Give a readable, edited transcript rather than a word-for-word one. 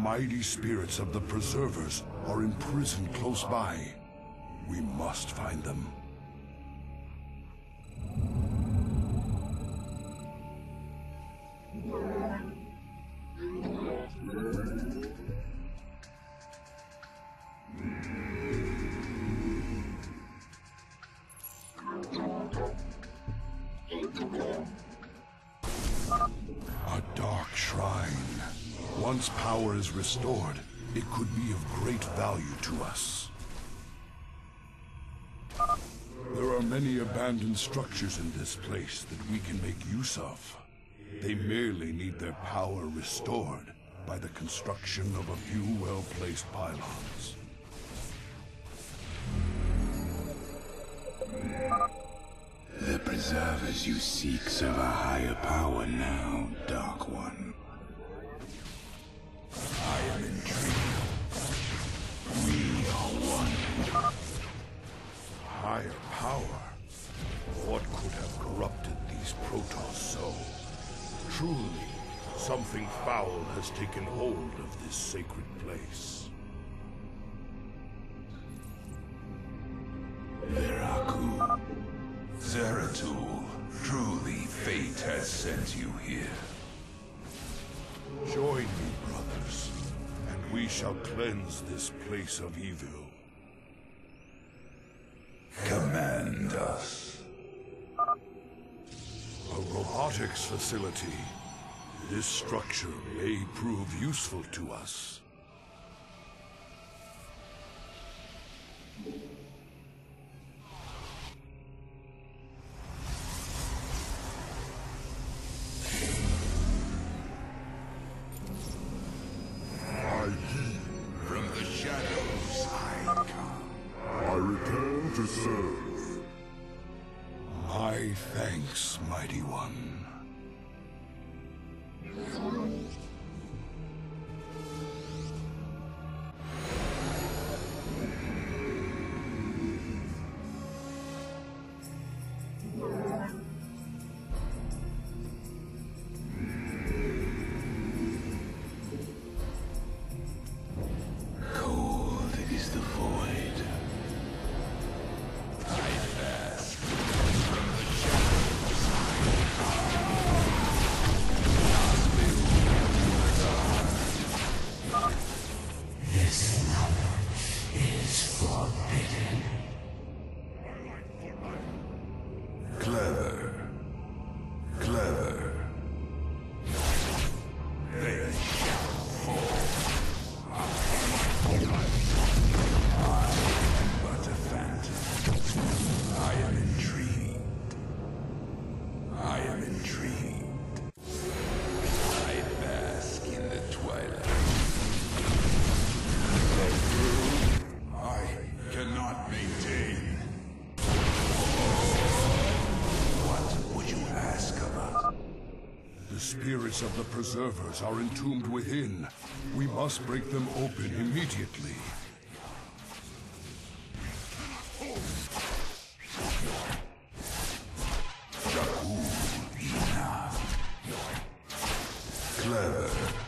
mighty spirits of the Preservers are imprisoned close by. We must find them. A dark shrine. Once power is restored, it could be of great value to us. There are many abandoned structures in this place that we can make use of. They merely need their power restored by the construction of a few well-placed pylons. The Preservers you seek serve a higher power now, Dark One. I am intrigued. We are one. Higher power? What could have corrupted these Protoss so? Truly, something foul has taken hold of this sacred place. Veraku. Zeratul, truly fate has sent you here. Join me, brothers, and we shall cleanse this place of evil. Command us. A robotics facility. This structure may prove useful to us. From the shadows I come. I return to serve. My thanks, Mighty One. Cold is the void. I bask from the shadows. This knowledge is forbidden. Clever. Clever. They shall fall. I am but a phantom. I am intrigued. I am intrigued. I bask in the twilight. I cannot maintain. What would you ask of us? The spirits of the Preservers are entombed within. We must break them open immediately. Enough. Clever.